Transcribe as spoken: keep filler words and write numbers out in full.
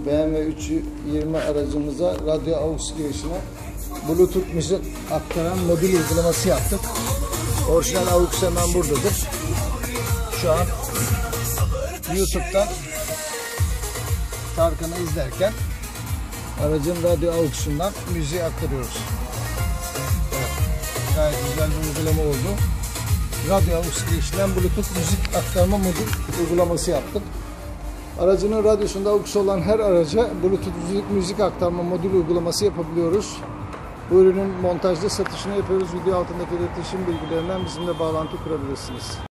B M W üç yüz yirmi aracımıza radyo aux girişine Bluetooth müzik aktaran modül uygulaması yaptık. Orijinal aux hemen buradadır. Şu an YouTube'dan Tarkan'ı izlerken aracın radyo aux'undan müziği aktarıyoruz. Evet, gayet güzel bir uygulama oldu. Radyo aux girişinden Bluetooth müzik aktarma modül uygulaması yaptık. Aracının radyosunda aux olan her araca Bluetooth müzik, müzik aktarma modül uygulaması yapabiliyoruz. Bu ürünün montajda satışını yapıyoruz. Video altındaki iletişim bilgilerinden bizimle bağlantı kurabilirsiniz.